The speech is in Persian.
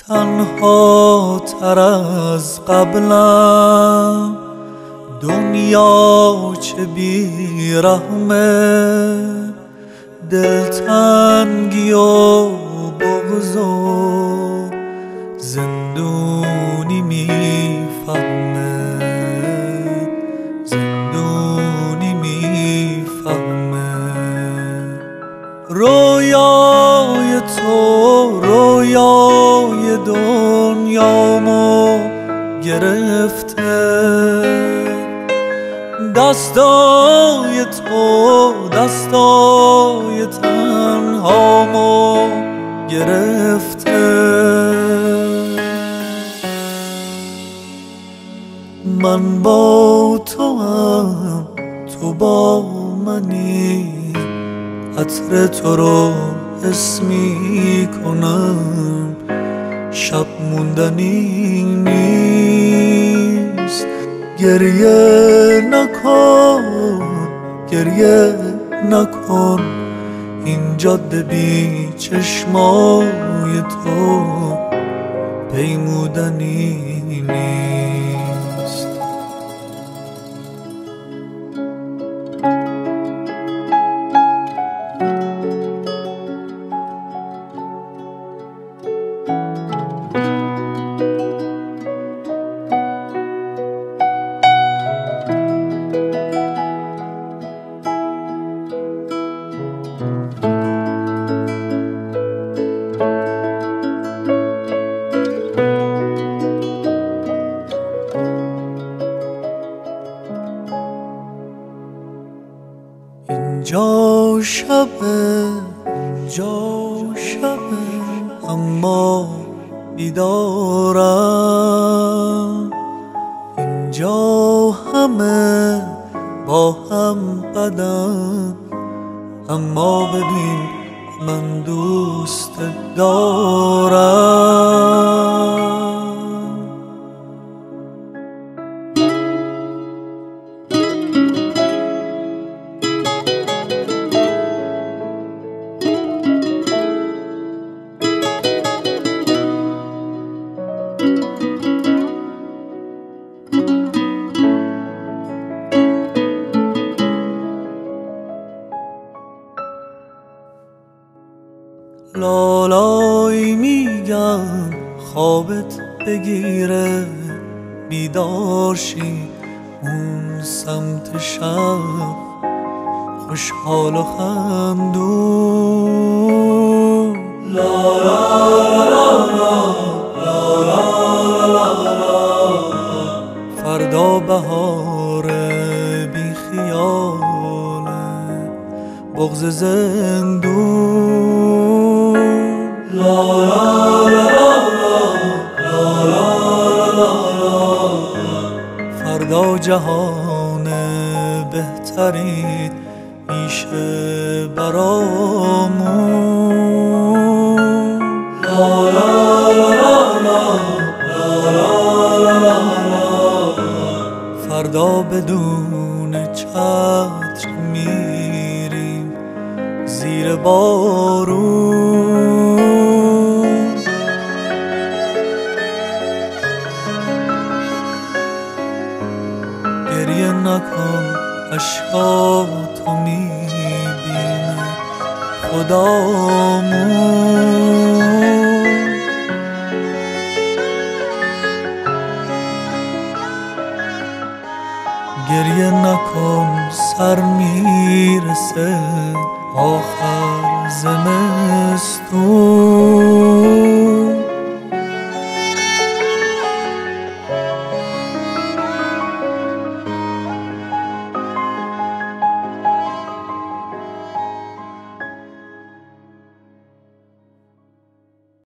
تنها تر از قبلم، دنیا چه بیرحمه، دلتنگی و بغض و زندونی میفهمه، زندونی میفهمه. رویای تو رویای دنیامو گرفته، دستای تو دستای تنهامو گرفته. من با تو هم تو با منی، عطر تو رو حس می کنم، شب موندنی نیست. گریه نکن گریه نکن، این جاده بی چشمای تو پیمودنی نیست. اینجا شبه اما بیدارم، اینجا همه با هم بدن، اما ببین من دوست دارم. لالای میگم خوابت بگیره، بیدار شی اون سمت شب، خوشحال و خندون. لا لا لا لا لا لا، فردا بهار بی خیاله، بغض زندون. لا لا لا لا، فردا جهان بهتری میشه برامون. لا لا لا لا، فردا بدون چتر میریم زیر بارون. گریه نکن اشکاتو میبینه خدا